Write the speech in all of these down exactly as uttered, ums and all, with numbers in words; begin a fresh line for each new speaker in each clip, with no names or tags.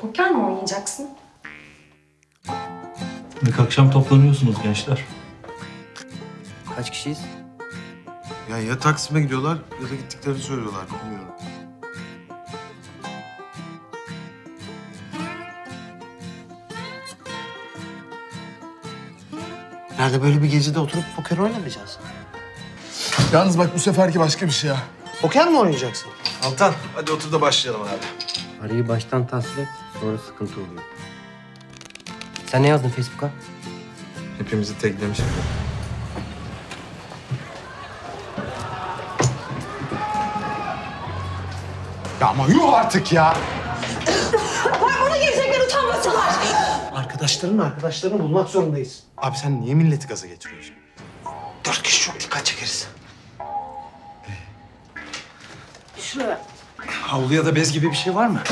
Poker mi oynayacaksın?
İlk akşam toplanıyorsunuz gençler.
Kaç kişiyiz?
Ya ya Taksim'e gidiyorlar ya da gittiklerini söylüyorlar. Bilmiyorum.
Nerede böyle bir gecede oturup poker oynamayacağız?
Yalnız bak bu seferki başka bir şey ha.
Poker mi oynayacaksın?
Altan hadi otur da başlayalım abi.
Arayı baştan tasvir et, sonra sıkıntı oluyor. Sen ne yazdın Facebook'a?
Hepimizi teklemiş.
Ya ama yuh artık ya.
Bana gelecekler utanmasınlar.
Arkadaşların arkadaşlarını bulmak zorundayız.
Abi sen niye milleti gaza getiriyorsun?
Dört kişi çok dikkat çekeriz.
Şuraya.
Havlu ya da bez gibi bir şey var mı?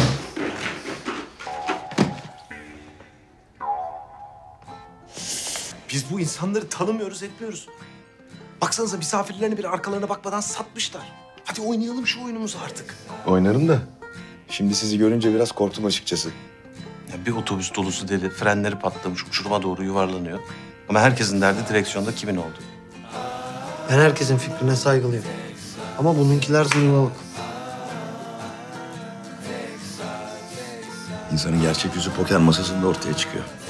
Biz bu insanları tanımıyoruz, etmiyoruz. Baksanıza misafirlerine bile arkalarına bakmadan satmışlar. Hadi oynayalım şu oyunumuzu artık.
Oynarım da. Şimdi sizi görünce biraz korktum açıkçası.
Ya bir otobüs dolusu deli, frenleri patlamış, uçuruma doğru yuvarlanıyor. Ama herkesin derdi direksiyonda kimin olduğu.
Ben herkesin fikrine saygılıyım. Ama bununkiler zırvalık.
İnsanın gerçek yüzü poker masasında ortaya çıkıyor.